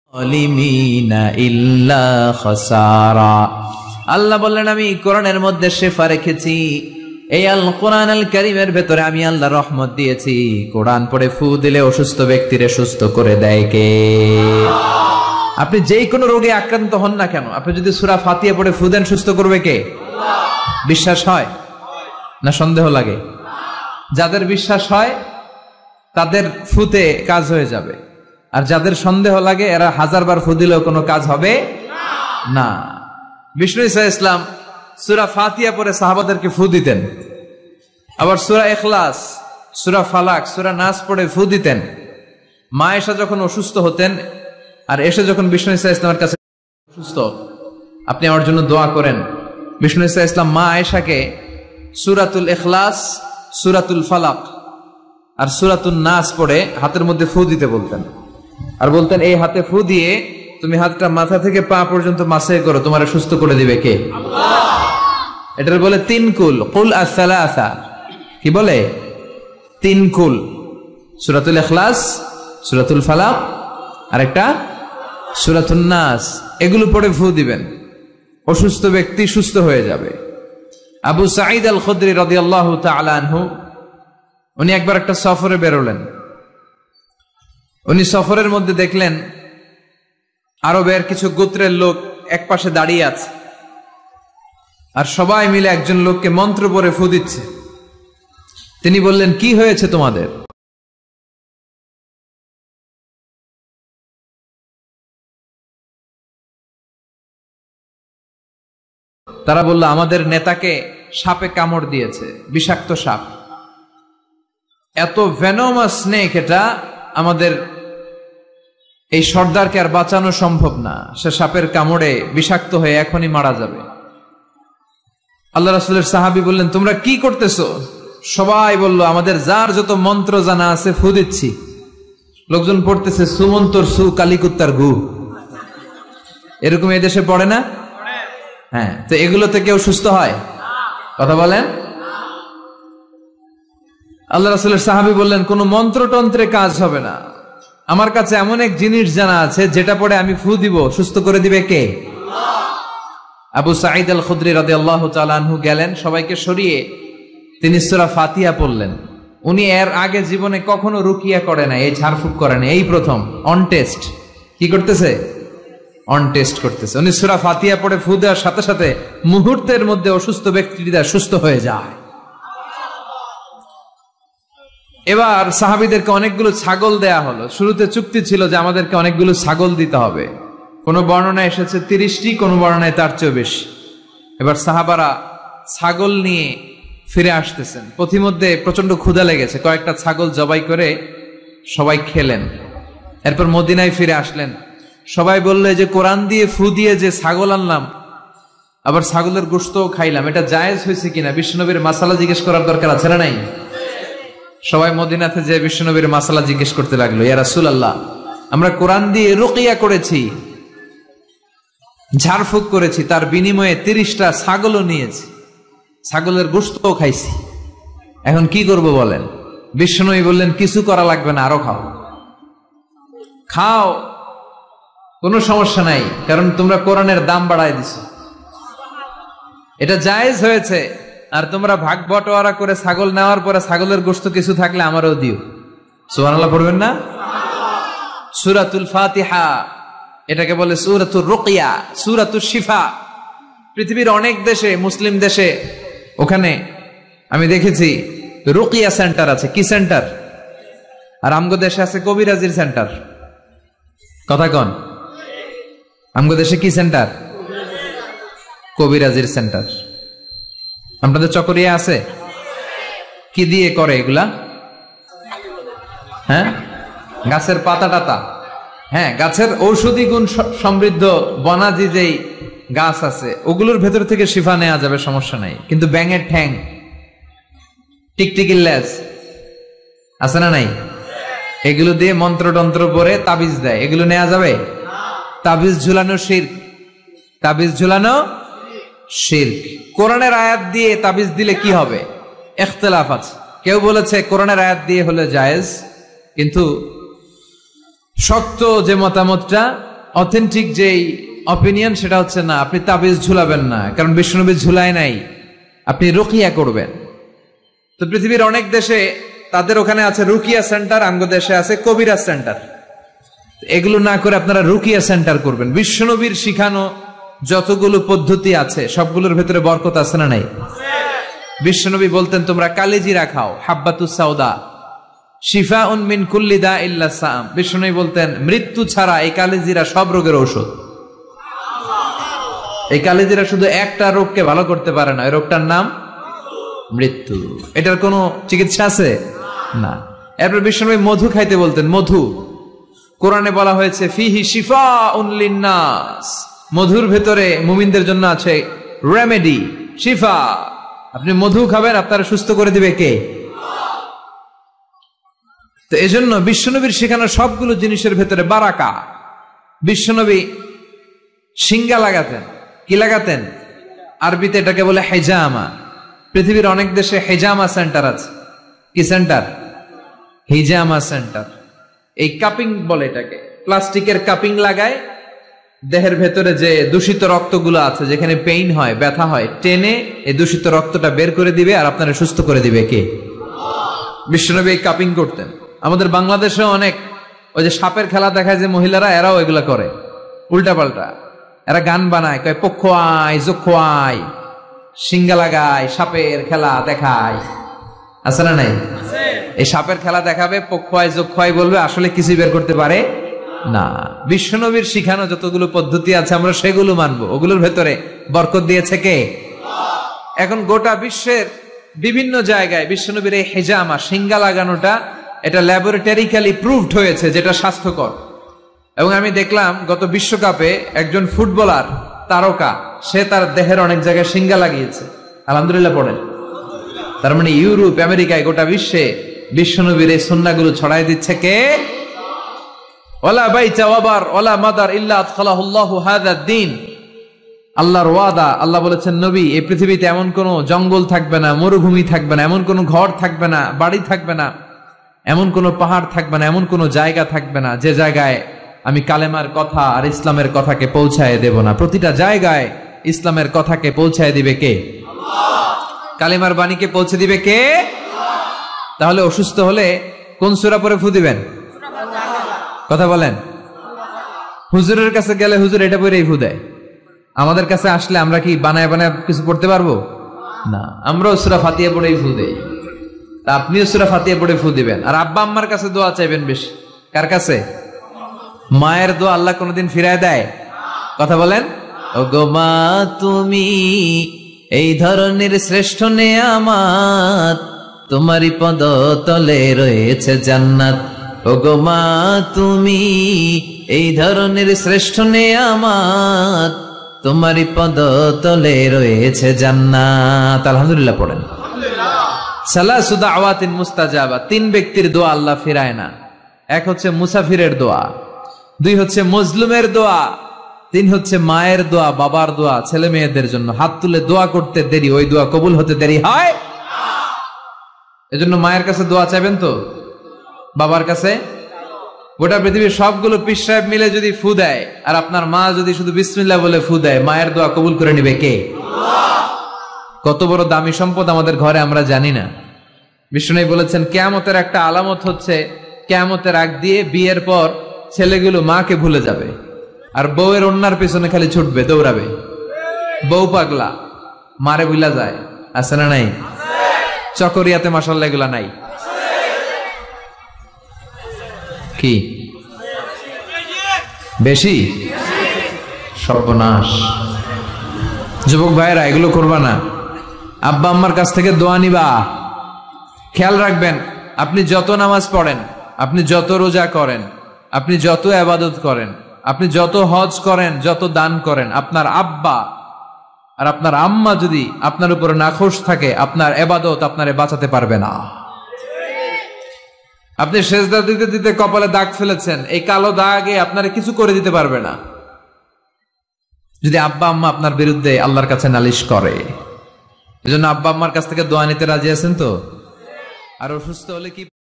আল্লাহ বললেন আমি কোরআনের মধ্যে শেফা রেখেছি। এই আল কোরআন আল কারীমের ভেতরে আমি আল্লাহ রহমত দিয়েছি। কোরআন পড়ে ফু দিলে অসুস্থ ব্যক্তিরে সুস্থ করে দেয় কে? আপনি যেই কোনো রোগে আক্রান্ত হন না কেন, আপনি যদি সূরা ফাতিহা পড়ে ফু দেন, সুস্থ করবে কে? বিশ্বাস হয় না সন্দেহ লাগে? যাদের বিশ্বাস হয় তাদের ফুতে কাজ হয়ে যাবে, আর যাদের সন্দেহ লাগে এরা হাজারবার ফু দিলেও কোনো কাজ হবে না। বিষ্ণু ঈসা ইসলাম সূরা ফাতিহা পড়ে সাহাবাদেরকে ফু দিতেন, আবার সূরা ইখলাস, সূরা ফালাক, সূরা নাস পড়ে ফু দিতেন। মা আয়েশা যখন অসুস্থ হতেন আর এসে যখন বিষ্ণু ঈসা ইসলামের কাছে, অসুস্থ আপনি আমার জন্য দোয়া করেন, বিষ্ণু ঈসা ইসলাম মা আয়েশাকে সূরাতুল ইখলাস, সূরাতুল ফালাক আর সূরাতুন নাস পড়ে হাতের মধ্যে ফু দিতে বলতেন, আর বলতেন এই হাতে ফু দিয়ে তুমি হাতটা মাথা থেকে পা পর্যন্ত মাসাই করো, তোমার সুস্থ করে দিবে কে? আল্লাহ। এটার বলে তিন কুল, কুল আস-সালাসা। কি বলে? তিন কুল, সূরাতুল ইখলাস, সূরাতুল ফালাক আর একটা সূরাতুন নাস। এগুলো পড়ে ফু দিবেন, অসুস্থ ব্যক্তি সুস্থ হয়ে যাবে। আবু সাঈদ আল খুদরি রাদিয়াল্লাহু তাআলা আনহু, উনি একবার একটা সফরে বেরোলেন। উনি সফরের মধ্যে দেখলেন আরবের কিছু গোত্রের লোক এক পাশে দাঁড়িয়ে আছে, আর সবাই মিলে একজন লোককে মন্ত্র পড়ে ফু দিচ্ছে। তিনি বললেন, কি হয়েছে তোমাদের? তারা বলল, আমাদের নেতাকে সাপে কামড় দিয়েছে, বিষাক্ত সাপ, এত ভেনোমাস স্নেক, এটা আমাদের এই সর্দারকে আর বাঁচানো সম্ভব না, সে সাপের কামড়ে বিষাক্ত হয়ে এখনই মারা যাবে। আল্লাহ রাসূলের সাহাবী বললেন, তোমরা কি করতেছো? সবাই বলল, আমাদের যার যত মন্ত্র জানা আছে ফু দিচ্ছি। লোকজন পড়তেছে, সুমন্তর সু কালিকুত্তার গু, এরকম এই দেশে পড়ে না? হ্যাঁ, তো এগুলোতে কেউ সুস্থ হয়? কথা বলেন। আল্লাহ রাসূলের সাহাবী বললেন, কোন মন্ত্রতন্ত্রে কাজ হবে না, আমার কাছে এমন এক জিনিস জানা আছে যেটা পড়ে আমি ফু দিব, সুস্থ করে দিবে কে? আল্লাহ। আবু সাঈদ আল খুদরি রাদিয়াল্লাহু তাআলা আনহু গেলেন, সবাইকে সরিয়ে তিনি সূরা ফাতিহা পড়লেন। উনি এর আগে জীবনে কখনো রুকিয়া করে না, এই ঝাড়ফুঁক করে না, এই প্রথম অন টেস্ট। কি করতেছে? অন টেস্ট করতেছে। উনি সূরা ফাতিহা পড়ে ফু দেওয়ার সাথে সাথে মুহূর্তের মধ্যে অসুস্থ ব্যক্তিটা সুস্থ হয়ে যায়। এবার সাহাবীদেরকে অনেকগুলো ছাগল দেয়া হলো। শুরুতে চুক্তি ছিল যে আমাদেরকে অনেকগুলো ছাগল দিতে হবে, কোন বর্ণনায় এসেছে 30টি, কোন বর্ণনায় তার চেয়েও বেশি। এবার সাহাবারা ছাগল নিয়ে ফিরে আসতেছেন, পথিমধ্যে প্রচন্ড ক্ষুধা লেগেছে, কয়েকটা ছাগল জবাই করে সবাই খেলেন। এরপর মদিনায় ফিরে আসলেন, সবাই বললে যে কোরআন দিয়ে ফু দিয়ে যে ছাগল আনলাম, আবার ছাগলের গোশতও খাইলাম, এটা জায়েজ হয়েছে কিনা বিশ্বনবীর মাসালা জিজ্ঞেস করার দরকার আছে না নাই? সবাই মদিনাতে যে বিশ্বনবীর মাসালা জিজ্ঞেস করতে লাগলো, ইয়া রাসূলুল্লাহ, আমরা কোরআন দিয়ে রুকিয়া করেছি, ঝাড়ফুঁক করেছি, তার বিনিময়ে 30টা ছাগলও নিয়েছি, ছাগলের গোশতও খাইছি, এখন কি করব বলেন? বিশ্বনবী বললেন, কিছু করা লাগবে না, আরো খাও, খাও, কোনো সমস্যা নাই, কারণ তোমরা কোরআনের দাম বাড়ায় দিছো, এটা জায়েজ হয়েছে। আর তোমরা ভাগ বটোয়ারা করে ছাগল নেওয়ার পরে ছাগলের গোশত কিছু থাকলে আমারও দিও। সুবহানাল্লাহ পড়বেন না? সূরাতুল ফাতিহা, এটাকে বলে সূরাতুর রুকিয়া, সূরাতুশ শিফা। পৃথিবীর অনেক দেশে, মুসলিম দেশে, ওখানে আমি দেখেছি রুকিয়া সেন্টার আছে। কি সেন্টার? আর আমগো দেশে আছে কবিরাজির সেন্টার। কথা কন, আমগো দেশে কি সেন্টার? কবিরাজির সেন্টার। আপনাদের চকরিয়া আছে? কি দিয়ে করে এগুলা? হ্যাঁ, গাছের পাতা টাতা, হ্যাঁ, গাছের ঔষধি গুণ সমৃদ্ধ বনাজি যেই গাছ আছে ওগুলোর ভেতর থেকে শিফা নেওয়া যাবে, সমস্যা নাই। কিন্তু ব্যাঙের ঠ্যাং, টিকটিকির লেজ আছে না নাই, এগুলো দিয়ে মন্ত্রতন্ত্র পরে তাবিজ দেয়, এগুলো নেওয়া যাবে? তাবিজ ঝুলানো শিরক, তাবিজ ঝুলানো শিরক। কোরআনের আয়াত দিয়ে তাবিজ দিলে কি হবে? ইখতিলাফ আছে। কেউ বলেছে কোরআনের আয়াত দিয়ে হলে জায়েজ, কিন্তু শক্ত যে মতামতটা অথেন্টিক যেই অপিনিয়ন সেটা হচ্ছে না, আপনি তাবিজ ঝুলাবেন না, কারণ বিশ্বনবী ঝুলায় নাই, আপনি রুকিয়া করবেন। তো পৃথিবীর অনেক দেশে তাদের ওখানে আছে রুকিয়া সেন্টার, আমগো দেশে আছে কবিরাজ সেন্টার। এগুলো না করে আপনারা রুকিয়া সেন্টার করবেন। বিশ্বনবীর শিখানো যতগুলো পদ্ধতি আছে সবগুলোর ভেতরে বরকত আছে না নাই? বিশ্বনবী বলতেন তোমরা কালিজিরা খাও, হাব্বাতুস সাউদা শিফাউন মিন কুল্লি দা ইল্লা সাম। বিশ্বনবী বলতেন মৃত্যু ছাড়া এই কালিজিরা সব রোগের ঔষধ। এই কালিজিরা শুধু একটা রোগকে ভালো করতে পারে না, এই রোগটার নাম মৃত্যু। এটার কোনো চিকিৎসা আছে না। এরপর বিশ্বনবী মধু খাইতে বলতেন। মধু কোরআনে বলা হয়েছে ফিহি শিফাউন লিন্নাস, মধুর ভেতরে মুমিনদের জন্য আছে রেমেডি, শিফা। আপনি মধু খাবেন, আপনারা সুস্থ করে দিবে কে? তো এজন্য বিশ্বনবীর শেখানো সবগুলো জিনিসের ভেতরে বারাকা। বিশ্বনবী সিঙ্গা লাগাতেন। কি লাগাতেন? আরবিতে এটাকে বলে হেজামা। পৃথিবীর অনেক দেশে হেজামা সেন্টার আছে। কি সেন্টার? হিজামা সেন্টার। এই কাপিং বলে এটাকে, প্লাস্টিকের কাপিং লাগায় দেহের ভেতরে যে দূষিত রক্তগুলো আছে, যেখানে পেইন হয়, ব্যথা হয়, টেনে এই দূষিত রক্তটা বের করে দিবে আর আপনারা সুস্থ করে দিবে কে? বিশ্বনবী এই কাপিং করতেন। আমাদের বাংলাদেশে অনেক ওই যে সাপের খেলা দেখায় যে মহিলারা, এরাও এগুলা করে উল্টা পাল্টা। এরা গান বানায়, কয় পক্ষ আয় যক্ষ আয়, সিঙ্গা লাগায়, সাপের খেলা দেখায়, আছে না নাই? এই সাপের খেলা দেখাবে, পক্ষ আয় যক্ষ আয় বলবে, আসলে কিছু বের করতে পারে না। বিশ্বনবীর শিখানো যতগুলো পদ্ধতি আছে আমরা সেগুলো মানবো, ওগুলোর ভেতরে বরকত দিয়েছে কে? এখন গোটা বিশ্বের বিভিন্ন জায়গায় বিশ্বনবীর এই হেজামা, সিঙ্গা লাগানোটা, এটা ল্যাবরেটরিক্যালি প্রুভড হয়েছে যেটা স্বাস্থ্যকর। এবং আমি দেখলাম গত বিশ্বকাপে একজন ফুটবলার তারকা, সে তার দেহের অনেক জায়গায় সিঙ্গা লাগিয়েছে। আলহামদুলিল্লাহ পড়েন। তার মানে ইউরোপ, আমেরিকায়, গোটা বিশ্বে বিশ্বনবীর এই সুন্নাহগুলো ছড়াই দিচ্ছে কে? ওয়ালা বাইতা ওয়াবার ওয়ালা মাদার ইল্লা আদখালাহুল্লাহু হাযাদ দ্বীন। আল্লাহর ওয়াদা, আল্লাহ বলেছেন নবী এই পৃথিবীতে এমন কোন জঙ্গল থাকবে না, মরুভূমি থাকবে না, এমন কোন ঘর থাকবে না, বাড়ি থাকবে না, এমন কোন পাহাড় থাকবে না, এমন কোন জায়গা থাকবে না যে জায়গায় আমি কালেমার কথা আর ইসলামের কথাকে পৌঁছায় দেব না। প্রতিটা জায়গায় ইসলামের কথাকে পৌঁছায় দিবে কে? কালেমার বাণীকে পৌঁছে দিবে কে? তাহলে অসুস্থ হলে কোন সূরা পড়ে ফু দিবেন? কথা বলেন। হুজুরের কাছে গেলে হুজুর এটা পড়েই ফু দেয়। আমাদের কাছে আসলে আমরা কি বানায় বানায় কিছু পড়তে পারবো না? আমরাও সূরা ফাতিহা পড়েই ফু দেই। তা আপনিও সূরা ফাতিহা পড়ে ফু দিবেন। আর আব্বা আম্মার কাছে দোয়া চাইবেন বেশি। কার কাছে? মায়ের দোয়া আল্লাহ কোনোদিন ফিরায় দেয়? কথা বলেন। ওগো মা তুমি এই ধরনের শ্রেষ্ঠ নেয়ামত, তোমারই পদ তলে রয়েছে জান্নাত। ওগো মা তুমি এই ধরনের শ্রেষ্ঠ নেয়ামত, তোমারই পদ তলে রয়েছে জান্নাত। আলহামদুলিল্লাহ পড়েন। সালাসু দাওয়াতিন মুস্তাজাবা, তিন ব্যক্তির দোয়া আল্লাহ ফিরায় না। এক হচ্ছে মুসাফিরের দোয়া, দুই হচ্ছে মজলুমের দোয়া, তিন হচ্ছে মায়ের দোয়া, বাবার দোয়া, ছেলে মেয়েদের জন্য হাত তুলে দোয়া করতে দেরি, ওই দোয়া কবুল হতে দেরি হয়। এজন্য মায়ের কাছে দোয়া চাইবেন তো, বাবার কাছে। গোটা পৃথিবীর সবগুলো পীর সাহেব মিলে যদি ফু দেয় আর আপনার মা যদি শুধু বিসমিল্লাহ বলে ফু দেয়, মায়ের দোয়া কবুল করে নিবে কে? কত বড় দামি সম্পদ আমাদের ঘরে আমরা জানি না। বিষ্ণু বলেছেন কিয়ামতের একটা আলামত হচ্ছে, কিয়ামতের আগ দিয়ে বিয়ের পর ছেলেগুলো মাকে ভুলে যাবে আর বউয়ের অন্যার পিছনে খালি ছুটবে, দৌড়াবে। বউ পাগলা, মারে ভুলা যায়, আছে না নাই? চকরিয়াতে মাশাআল্লাহ এগুলা নাই কি? বেশি? সর্বনাশ। যুবক ভাইয়েরা এগুলো করবা না। আব্বা আম্মার কাছ থেকে দোয়া নিবা। খেয়াল রাখবেন, আপনি যত নামাজ পড়েন, আপনি যত রোজা করেন, আপনি যত ইবাদত করেন, আপনি যত হজ করেন, যত দান করেন, আপনার আব্বা আর আপনার আম্মা যদি আপনার উপর নাখোশ থাকে, আপনার ইবাদত আপনারে বাঁচাতে পারবে না। আপনি সেজদা দিতে দিতে কপালে দাগ ফেলেছেন, এই কালো দাগে আপনারে কিছু করে দিতে পারবে না যদি আব্বা আম্মা আপনার বিরুদ্ধে আল্লাহর কাছে নালিশ করে। এজন্য আব্বা আম্মার কাছ থেকে দোয়া নিতে রাজি আছেন তো? আর অসুস্থ হলে কি